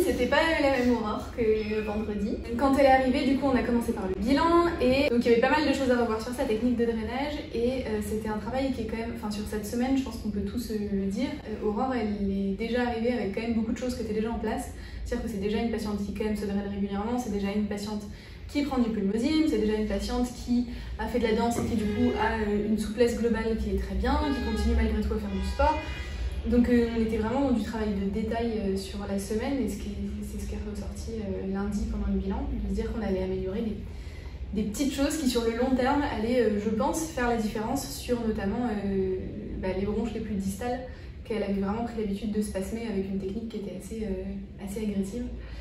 c'était pas la même aurore que vendredi. Quand elle est arrivée, du coup, on a commencé par le bilan et donc il y avait pas mal de choses à revoir sur sa technique de drainage et c'était un travail qui est quand même, enfin sur cette semaine, je pense qu'on peut tous le dire, Aurore, elle est déjà arrivée avec quand même beaucoup de choses qui étaient déjà en place. C'est-à-dire que c'est déjà une patiente qui quand même se draine régulièrement, c'est déjà une patiente qui prend du pulmosine, c'est déjà une patiente qui a fait de la danse et qui du coup a une souplesse globale qui est très bien, qui continue malgré tout à faire du sport. Donc on était vraiment dans du travail de détail sur la semaine et c'est ce qui est ressorti lundi pendant le bilan, de se dire qu'on allait améliorer des petites choses qui sur le long terme allaient, je pense, faire la différence sur notamment les bronches les plus distales, qu'elle avait vraiment pris l'habitude de spasmer avec une technique qui était assez agressive.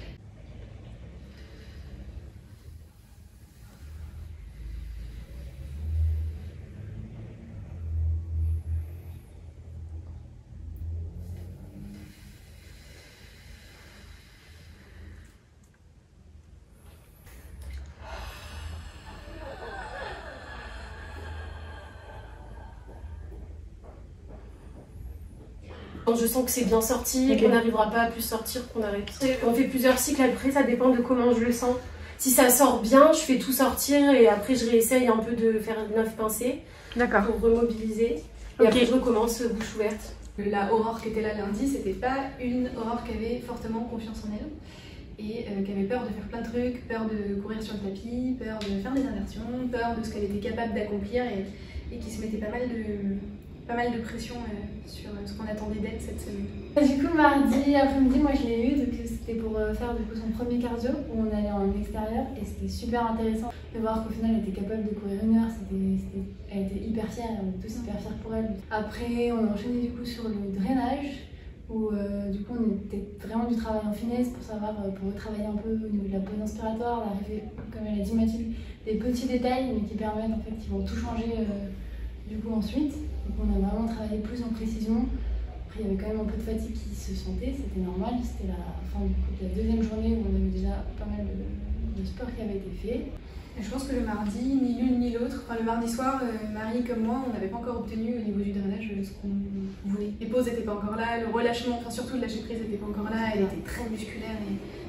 Je sens que c'est bien sorti, okay. Qu'on n'arrivera pas à plus sortir, qu'on arrête. On fait plusieurs cycles, après ça dépend de comment je le sens. Si ça sort bien, je fais tout sortir et après je réessaye un peu de faire 9 pincées pour remobiliser. Et après je recommence bouche ouverte. La Aurore qui était là lundi, c'était pas une Aurore qui avait fortement confiance en elle et qui avait peur de faire plein de trucs, peur de courir sur le tapis, peur de faire des inversions, peur de ce qu'elle était capable d'accomplir et qui se mettait pas mal de pression sur ce qu'on attendait d'elle cette semaine. Du coup, mardi après-midi, moi je l'ai eu, donc c'était pour faire du coup, son premier cardio où on allait en extérieur et c'était super intéressant de voir qu'au final elle était capable de courir 1 heure, elle était hyper fière, on était tous hyper fiers pour elle. Après, on a enchaîné du coup sur le drainage où du coup on était vraiment du travail en finesse pour savoir, pour retravailler un peu au niveau de la pose inspiratoire, d'arriver, comme elle a dit Mathilde, des petits détails mais qui permettent en fait, qui vont tout changer du coup ensuite. Donc on a vraiment travaillé plus en précision. Après il y avait quand même un peu de fatigue qui se sentait, c'était normal. C'était la fin de la deuxième journée où on avait déjà pas mal de sport qui avait été fait. Et je pense que le mardi, ni l'une ni l'autre, enfin le mardi soir, Marie comme moi, on n'avait pas encore obtenu au niveau du drainage ce qu'on voulait. Les pauses n'étaient pas encore là, le relâchement, enfin surtout le lâcher prise n'était pas encore là, elle était très musculaire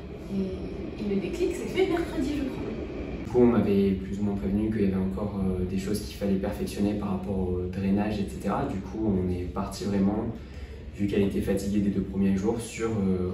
et le déclic s'est fait mercredi je crois. Du coup, on m'avait plus ou moins prévenu qu'il y avait encore des choses qu'il fallait perfectionner par rapport au drainage, etc. Du coup, on est parti vraiment, vu qu'elle était fatiguée des 2 premiers jours, sur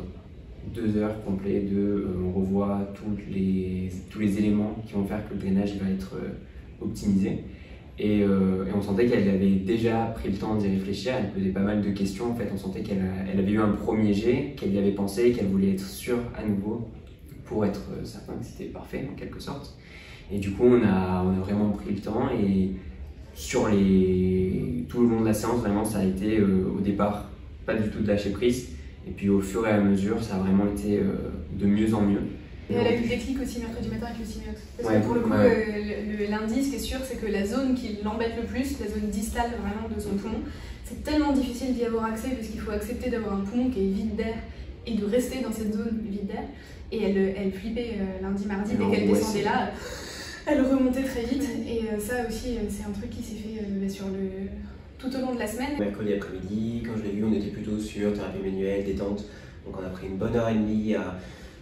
2 heures complètes de on revoit tous les éléments qui vont faire que le drainage va être optimisé. Et on sentait qu'elle avait déjà pris le temps d'y réfléchir, elle posait pas mal de questions. En fait, on sentait qu'elle avait eu un premier jet, qu'elle y avait pensé, qu'elle voulait être sûre à nouveau pour être certain que c'était parfait en quelque sorte. Et du coup on a vraiment pris le temps et sur tout le long de la séance vraiment ça a été au départ pas du tout de lâcher prise et puis au fur et à mesure ça a vraiment été de mieux en mieux. Et elle a eu le déclic aussi mercredi matin avec le Simeox. Parce que pour le coup, le lundi, ce qui est sûr, c'est que la zone qui l'embête le plus, la zone distale vraiment de son poumon, c'est tellement difficile d'y avoir accès parce qu'il faut accepter d'avoir un poumon qui est vide d'air et de rester dans cette zone vide d'air. Et elle flippait lundi, mardi, dès qu'elle descendait là, elle remontait très vite. Et ça aussi, c'est un truc qui s'est fait tout au long de la semaine. Mercredi après-midi, quand je l'ai vu, on était plutôt sur thérapie manuelle, détente. Donc on a pris une bonne heure et demie à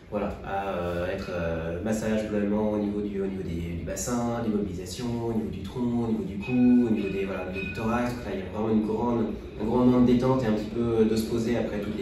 être massage globalement au niveau du bassin, des mobilisations, au niveau du tronc, au niveau du cou, au niveau du thorax. Donc là, il y a vraiment un grand moment de détente et un petit peu de se poser après toutes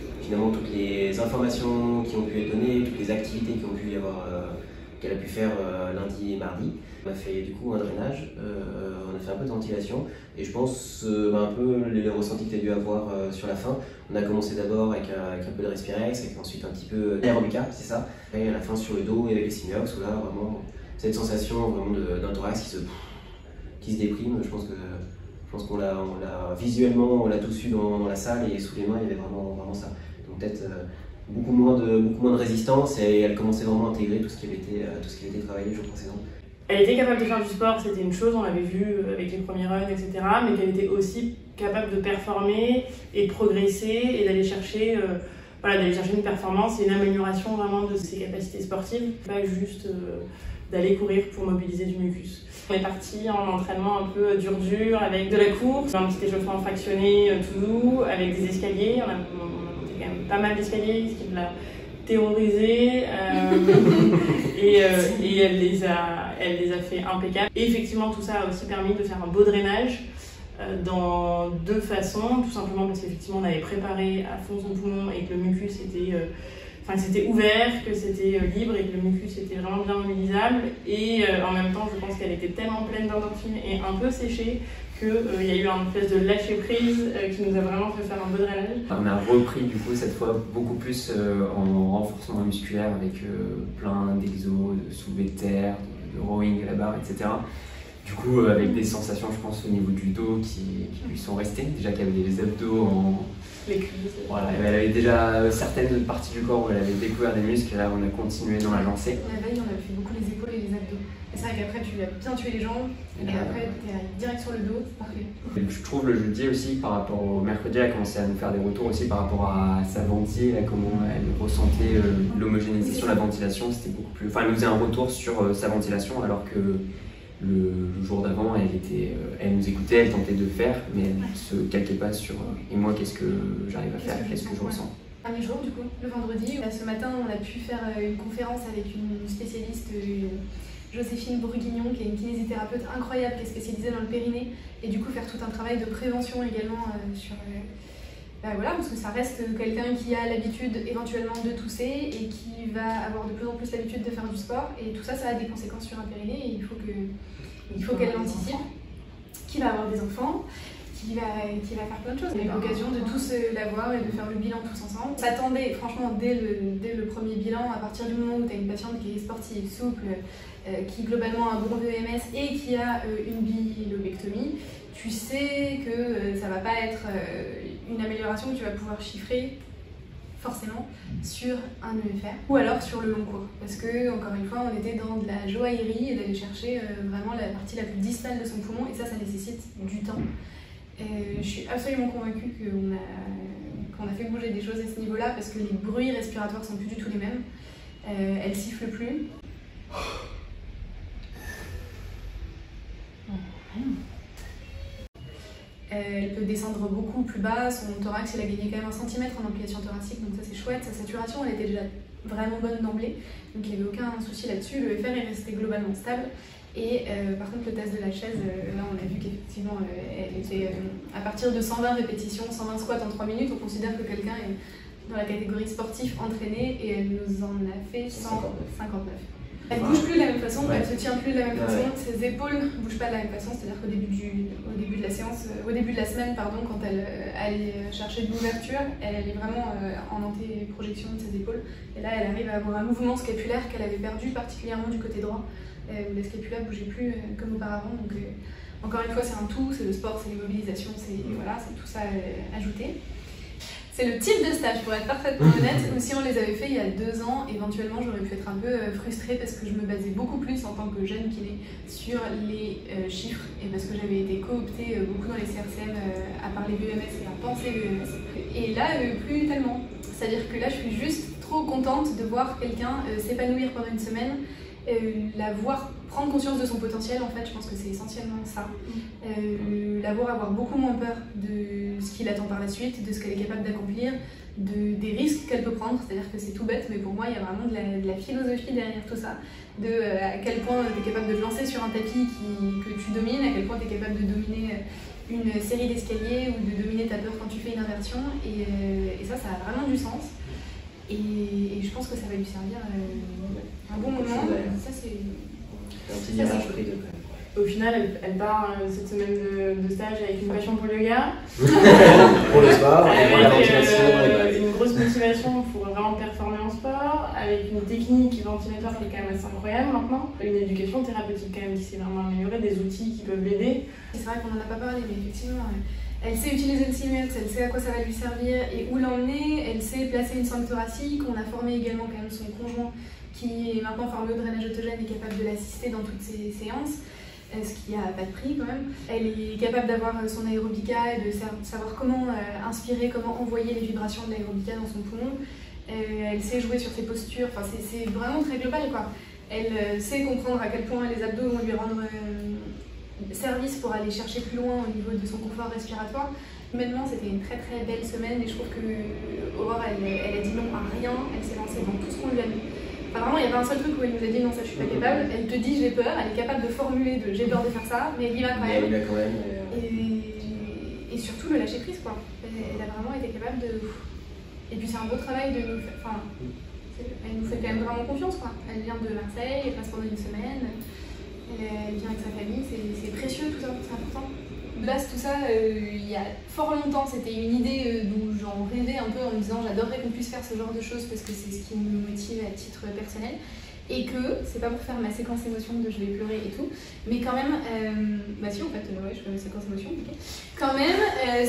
les informations qui ont pu être données, toutes les activités qui ont pu y avoir, qu'elle a pu faire lundi et mardi. On a fait du coup un drainage, on a fait un peu de ventilation et je pense un peu les ressentis que tu as dû avoir sur la fin. On a commencé d'abord avec un peu de respirex, et ensuite un petit peu d'aérobica, c'est ça. Et à la fin sur le dos et avec les Simeox, où là vraiment cette sensation vraiment d'un thorax qui se déprime. Je pense qu'on l'a visuellement, on l'a tous eu dans la salle et sous les mains il y avait vraiment ça. Donc peut-être beaucoup moins de résistance et elle commençait vraiment à intégrer tout ce qui avait été travaillé le jour précédent. Elle était capable de faire du sport, c'était une chose, on l'avait vu avec les premiers runs, etc. Mais qu'elle était aussi capable de performer et de progresser et d'aller chercher une performance et une amélioration vraiment de ses capacités sportives. Pas juste d'aller courir pour mobiliser du mucus. On est parti en entraînement un peu dur avec de la course, un petit échauffement fractionné tout doux, avec des escaliers. On a monté quand même pas mal d'escaliers, ce qui est de théorisées et elle les a fait impeccables. Et effectivement, tout ça a aussi permis de faire un beau drainage dans deux façons, tout simplement parce qu'effectivement on avait préparé à fond son poumon et que le mucus c'était ouvert, que c'était libre et que le mucus était vraiment bien mobilisable. Et en même temps, je pense qu'elle était tellement pleine d'endorphines et un peu séchée qu'il y a eu une espèce de lâcher prise qui nous a vraiment fait faire un beau drainage. On a repris du coup cette fois beaucoup plus en renforcement musculaire avec plein d'exos, de soulevés de terre, de rowing à la barre, etc. Du coup, avec des sensations, je pense, au niveau du dos qui lui sont restées. Déjà qu'elle avait des abdos en... Les cuisses. Voilà, elle avait déjà certaines parties du corps où elle avait découvert des muscles, et là on a continué dans la lancée. La veille, on a fait beaucoup les épaules et les abdos. Et c'est vrai qu'après, tu as bien tué les jambes, et après, tu es direct sur le dos, c'est parfait. Je trouve le jeudi aussi, par rapport au mercredi, elle a commencé à nous faire des retours aussi par rapport à sa ventile, à comment elle ressentait l'homogénéisation, la ventilation, c'était beaucoup plus... Enfin, elle nous faisait un retour sur sa ventilation, alors que le jour d'avant, elle nous écoutait, elle tentait de faire, mais elle ne se calquait pas sur et moi, qu'est-ce que j'arrive à faire, qu'est-ce que je ressens. Dernier jour, du coup, le vendredi, ce matin, on a pu faire une conférence avec une spécialiste, Joséphine Bourguignon, qui est une kinésithérapeute incroyable, qui est spécialisée dans le périnée, et du coup faire tout un travail de prévention également sur... voilà, parce que ça reste quelqu'un qui a l'habitude éventuellement de tousser et qui va avoir de plus en plus l'habitude de faire du sport, et tout ça, ça a des conséquences sur un périnée, et il faut qu'elle l'anticipe, qui va avoir des enfants, qui va faire plein de choses. On a eu l'occasion de tous la voir et de faire le bilan tous ensemble. On s'attendait, franchement, dès le premier bilan, à partir du moment où tu as une patiente qui est sportive, souple, qui globalement a un bon VMS et qui a une bilobectomie, tu sais que ça va pas être une amélioration que tu vas pouvoir chiffrer forcément sur un EFR ou alors sur le long cours, parce que encore une fois on était dans de la joaillerie et d'aller chercher vraiment la partie la plus distale de son poumon, et ça nécessite du temps. Je suis absolument convaincue qu'on a fait bouger des choses à ce niveau là, parce que les bruits respiratoires sont plus du tout les mêmes, elle siffle plus. Elle peut descendre beaucoup plus bas, son thorax il a gagné quand même 1 cm en ampliation thoracique, donc ça c'est chouette. Sa saturation elle était déjà vraiment bonne d'emblée, donc il n'y avait aucun souci là-dessus. Le FR est resté globalement stable, et par contre le test de la chaise, là on a vu qu'effectivement elle était à partir de 120 répétitions, 120 squats en 3 minutes, on considère que quelqu'un est dans la catégorie sportif entraîné, et elle nous en a fait 159. Elle bouge plus de la même façon, elle se tient plus de la même façon, ses épaules ne bougent pas de la même façon, c'est-à-dire qu'au début de la séance, au début de la semaine, pardon, quand elle allait chercher de l'ouverture, elle est vraiment en antéprojection de ses épaules, et là elle arrive à avoir un mouvement scapulaire qu'elle avait perdu, particulièrement du côté droit, où la scapula ne bougeait plus comme auparavant. Donc encore une fois c'est un tout, c'est le sport, c'est l'immobilisation, c'est tout ça ajouté. C'est le type de stage, pour être parfaitement honnête, où si on les avait fait il y a 2 ans, éventuellement j'aurais pu être un peu frustrée parce que je me basais beaucoup plus en tant que jeune kiné sur les chiffres, et parce que j'avais été cooptée beaucoup dans les CRCM à parler VMS et à penser VMS. Et là, plus tellement. C'est-à-dire que là, je suis juste trop contente de voir quelqu'un s'épanouir pendant une semaine, la voir prendre conscience de son potentiel, en fait, je pense que c'est essentiellement ça. La voir avoir beaucoup moins peur de ce qui l'attend par la suite, de ce qu'elle est capable d'accomplir, des risques qu'elle peut prendre, c'est-à-dire que c'est tout bête, mais pour moi, il y a vraiment de la philosophie derrière tout ça, à quel point tu es capable de te lancer sur un tapis que tu domines, à quel point tu es capable de dominer une série d'escaliers ou de dominer ta peur quand tu fais une inversion, et ça a vraiment du sens. Et je pense que ça va lui servir un bon moment. Ça, c'est un petit virage pris de quand même. Au final, elle part cette semaine de stage avec une passion pour le yoga. Pour le sport, pour la ventilation. Une grosse motivation pour vraiment performer en sport, avec une technique ventilatoire qui est quand même assez incroyable maintenant. Une éducation thérapeutique quand même qui s'est vraiment améliorée, des outils qui peuvent l'aider. C'est vrai qu'on n'en a pas parlé, mais effectivement, elle sait utiliser le Siemens, elle sait à quoi ça va lui servir et où l'emmener, elle sait placer une sangle thoracique. On a formé également quand même son conjoint qui est maintenant formé au drainage autogène et capable de l'assister dans toutes ses séances, ce qui n'a pas de prix quand même. Elle est capable d'avoir son aérobika et de savoir comment inspirer, comment envoyer les vibrations de l'aérobika dans son poumon. Elle sait jouer sur ses postures, enfin, c'est vraiment très global, quoi. Elle sait comprendre à quel point les abdos vont lui rendre service pour aller chercher plus loin au niveau de son confort respiratoire. Humainement, c'était une très très belle semaine et je trouve que Aurore, elle a dit non à rien, elle s'est lancée dans tout ce qu'on lui a mis. Enfin, vraiment, il y avait un seul truc où elle nous a dit non, ça je suis pas capable. Elle te dit j'ai peur, elle est capable de formuler de j'ai peur de faire ça, mais elle y va quand même. Et surtout le lâcher prise, quoi. Elle a vraiment été capable de. Et puis c'est un beau travail de nous faire. Enfin, elle nous fait quand même vraiment confiance, quoi. Elle vient de Marseille, elle passe pendant une semaine, elle vient avec sa famille, c'est précieux tout ça, c'est important. De base, tout ça, il y a fort longtemps, c'était une idée d'où j'en rêvais un peu en me disant j'adorerais qu'on puisse faire ce genre de choses parce que c'est ce qui me motive à titre personnel. Et que, c'est pas pour faire ma séquence émotion de je vais pleurer et tout, mais quand même, bah si en fait, ouais, je fais ma séquence émotion, ok. Quand même,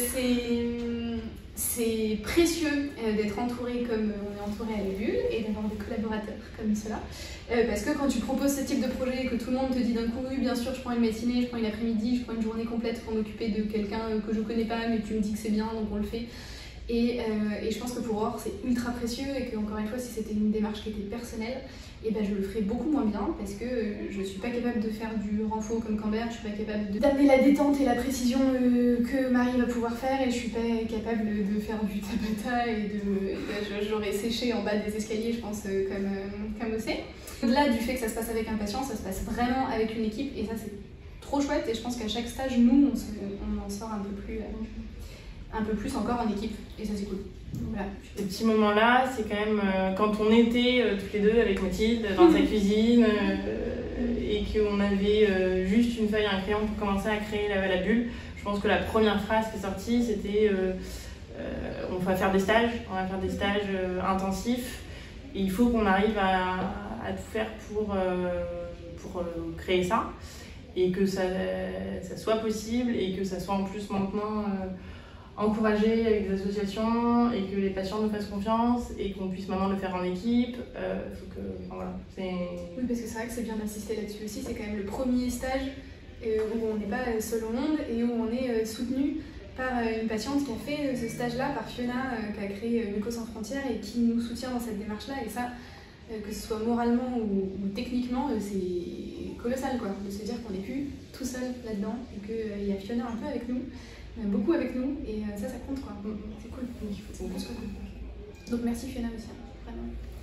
c'est précieux d'être entouré comme on est entouré à la Bulle et d'avoir des collaborateurs comme cela. Parce que quand tu proposes ce type de projet et que tout le monde te dit d'un coup, oui bien sûr je prends une matinée, je prends une après-midi, je prends une journée complète pour m'occuper de quelqu'un que je connais pas mais tu me dis que c'est bien donc on le fait. Et je pense que pour Aurore c'est ultra précieux et que encore une fois si c'était une démarche qui était personnelle, et ben je le ferais beaucoup moins bien parce que je suis pas capable de faire du renfort comme Cambert, je suis pas capable d'amener la détente et la précision que Marie va pouvoir faire et je suis pas capable de faire du tabata et j'aurais séché en bas des escaliers je pense comme Ossé. Au-delà du fait que ça se passe avec un patient, ça se passe vraiment avec une équipe et ça c'est trop chouette et je pense qu'à chaque stage nous on en sort un peu plus encore en équipe et ça c'est cool. Voilà. Ces petits moments-là, c'est quand même quand on était toutes les deux avec Mathilde dans sa cuisine et qu'on avait juste une feuille et un crayon pour commencer à créer la bulle. Je pense que la première phrase qui est sortie, c'était on va faire des stages, intensifs et il faut qu'on arrive à tout faire pour créer ça et que ça soit possible et que ça soit en plus maintenant encouragé avec des associations et que les patients nous fassent confiance et qu'on puisse maintenant le faire en équipe. Voilà, oui, parce que c'est vrai que c'est bien d'assister là-dessus aussi. C'est quand même le premier stage où on n'est pas seul au monde et où on est soutenu par une patiente qui a fait ce stage-là, par Fiona, qui a créé Mucos Sans Frontières et qui nous soutient dans cette démarche-là. Et ça, que ce soit moralement ou techniquement, c'est colossal, quoi, de se dire qu'on n'est plus tout seul là-dedans et qu'il y a Fiona un peu avec nous. Beaucoup avec nous et ça compte quoi, c'est cool, c'est une grosse cool. Donc merci Fiona aussi, vraiment.